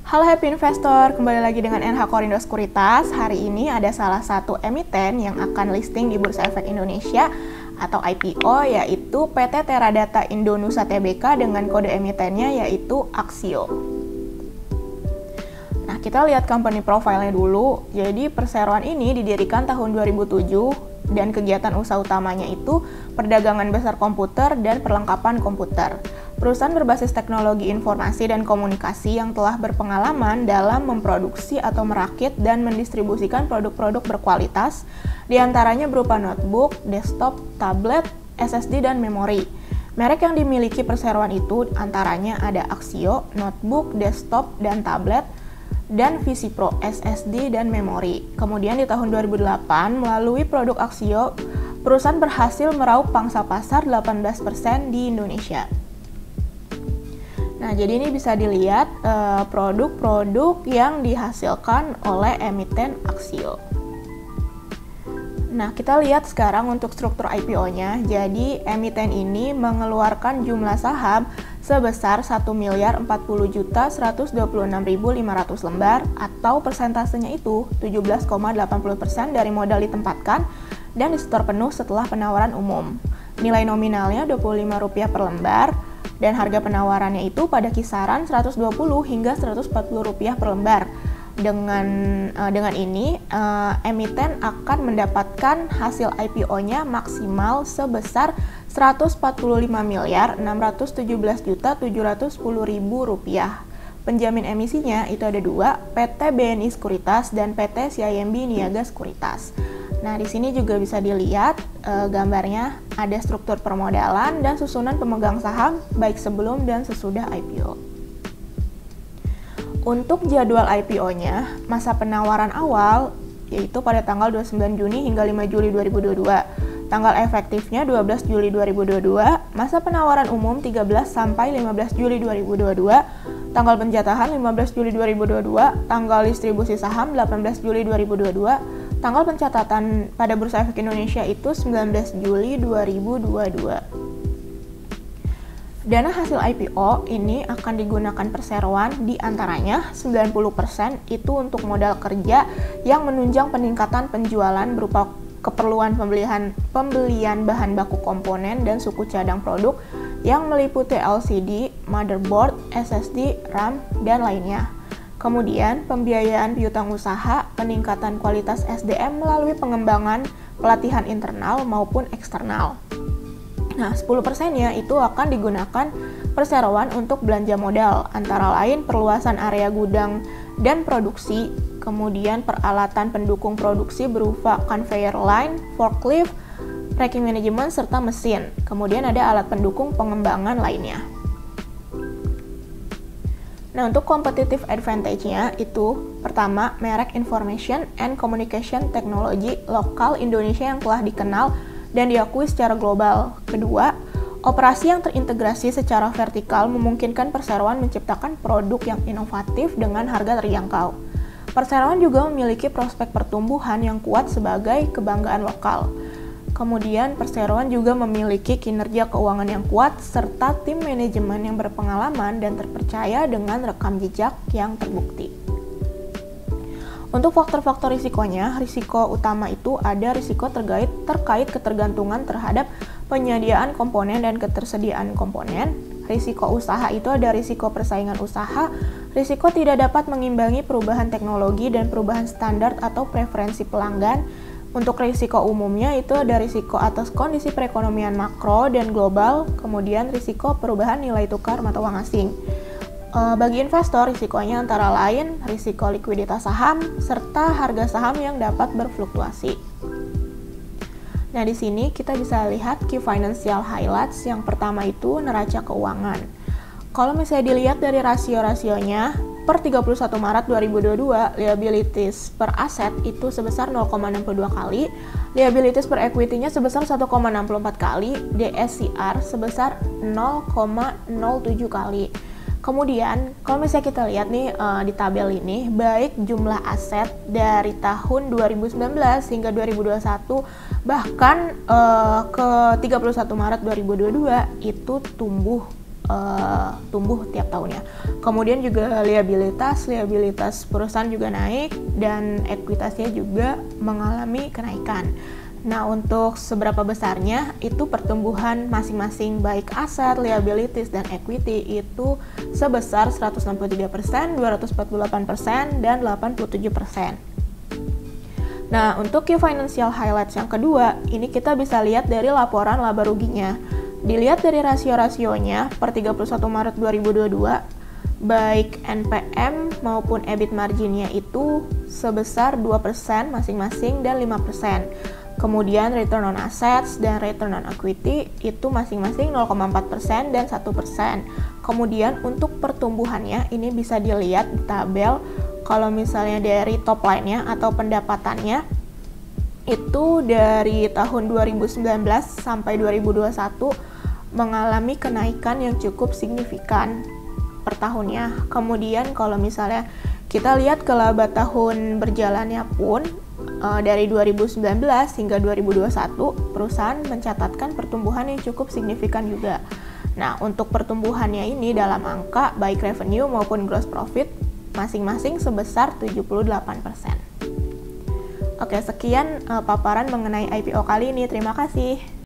Halo Happy Investor, kembali lagi dengan NH Korindo Sekuritas. Hari ini ada salah satu emiten yang akan listing di Bursa Efek Indonesia atau IPO, yaitu PT Teradata Indonusa Tbk dengan kode emitennya yaitu Aksio. Nah, kita lihat company profile-nya dulu. Jadi perseroan ini didirikan tahun 2007 dan kegiatan usaha utamanya itu perdagangan besar komputer dan perlengkapan komputer. Perusahaan berbasis teknologi informasi dan komunikasi yang telah berpengalaman dalam memproduksi atau merakit dan mendistribusikan produk-produk berkualitas, diantaranya berupa notebook, desktop, tablet, SSD, dan memori. Merek yang dimiliki perseroan itu antaranya ada Aksio, notebook, desktop, dan tablet, dan VisiPro, SSD, dan memori. Kemudian di tahun 2008, melalui produk Aksio, perusahaan berhasil meraup pangsa pasar 18% di Indonesia. Nah, jadi ini bisa dilihat produk-produk yang dihasilkan oleh emiten Aksio. Nah, kita lihat sekarang untuk struktur IPO-nya. Jadi, emiten ini mengeluarkan jumlah saham sebesar 1.040.126.500 lembar atau persentasenya itu 17,80% dari modal ditempatkan dan disetor penuh setelah penawaran umum. Nilai nominalnya Rp25 per lembar dan harga penawarannya itu pada kisaran Rp120 hingga Rp140 per lembar. Dengan ini, emiten akan mendapatkan hasil IPO-nya maksimal sebesar Rp145.617.710.000. Penjamin emisinya itu ada dua, PT BNI Sekuritas dan PT CIMB Niaga Sekuritas. Nah, di sini juga bisa dilihat gambarnya ada struktur permodalan dan susunan pemegang saham baik sebelum dan sesudah IPO. Untuk jadwal IPO-nya, masa penawaran awal yaitu pada tanggal 29 Juni hingga 5 Juli 2022. Tanggal efektifnya 12 Juli 2022, masa penawaran umum 13 sampai 15 Juli 2022, tanggal penjatahan 15 Juli 2022, tanggal distribusi saham 18 Juli 2022, tanggal pencatatan pada Bursa Efek Indonesia itu 19 Juli 2022. Dana hasil IPO ini akan digunakan perseroan diantaranya 90% itu untuk modal kerja yang menunjang peningkatan penjualan berupa keperluan pembelian bahan baku komponen dan suku cadang produk yang meliputi LCD, motherboard, SSD, RAM, dan lainnya. Kemudian, pembiayaan piutang usaha, peningkatan kualitas SDM melalui pengembangan pelatihan internal maupun eksternal. Nah, 10%-nya itu akan digunakan perseroan untuk belanja modal, antara lain perluasan area gudang dan produksi, kemudian peralatan pendukung produksi berupa conveyor line, forklift, racking management, serta mesin. Kemudian ada alat pendukung pengembangan lainnya. Nah, untuk competitive advantage-nya itu pertama, merek Information and Communication Technology lokal Indonesia yang telah dikenal dan diakui secara global. Kedua, operasi yang terintegrasi secara vertikal memungkinkan perseroan menciptakan produk yang inovatif dengan harga terjangkau. Perseroan juga memiliki prospek pertumbuhan yang kuat sebagai kebanggaan lokal. Kemudian, perseroan juga memiliki kinerja keuangan yang kuat serta tim manajemen yang berpengalaman dan terpercaya dengan rekam jejak yang terbukti. Untuk faktor-faktor risikonya, risiko utama itu ada risiko terkait ketergantungan terhadap penyediaan komponen dan ketersediaan komponen. Risiko usaha itu ada risiko persaingan usaha, risiko tidak dapat mengimbangi perubahan teknologi dan perubahan standar atau preferensi pelanggan. Untuk risiko umumnya itu ada risiko atas kondisi perekonomian makro dan global, kemudian risiko perubahan nilai tukar mata uang asing. Bagi investor, risikonya antara lain risiko likuiditas saham serta harga saham yang dapat berfluktuasi. Nah, di sini kita bisa lihat key financial highlights. Yang pertama itu neraca keuangan. Kalau misalnya dilihat dari rasio-rasionya, per 31 Maret 2022, liabilities per aset itu sebesar 0,62 kali, liabilities per equity-nya sebesar 1,64 kali, DSCR sebesar 0,07 kali. Kemudian, kalau misalnya kita lihat nih di tabel ini, baik jumlah aset dari tahun 2019 hingga 2021, bahkan ke 31 Maret 2022 itu tumbuh tumbuh tiap tahunnya. Kemudian juga liabilitas perusahaan juga naik dan ekuitasnya juga mengalami kenaikan. Nah, untuk seberapa besarnya itu pertumbuhan masing-masing baik aset, liabilities, dan equity itu sebesar 163%, 248%, dan 87%. Nah, untuk key financial highlights yang kedua, ini kita bisa lihat dari laporan laba ruginya. Dilihat dari rasio-rasionya per 31 Maret 2022, baik NPM maupun EBIT marginnya itu sebesar 2% masing-masing dan 5%. Kemudian return on assets dan return on equity itu masing-masing 0,4% dan 1%. Kemudian untuk pertumbuhannya ini bisa dilihat di tabel. Kalau misalnya dari top line-nya atau pendapatannya itu dari tahun 2019 sampai 2021 mengalami kenaikan yang cukup signifikan per tahunnya. Kemudian kalau misalnya kita lihat ke laba tahun berjalannya pun dari 2019 hingga 2021 perusahaan mencatatkan pertumbuhan yang cukup signifikan juga. Nah, untuk pertumbuhannya ini dalam angka baik revenue maupun gross profit masing-masing sebesar 78%. Oke, sekian paparan mengenai IPO kali ini. Terima kasih.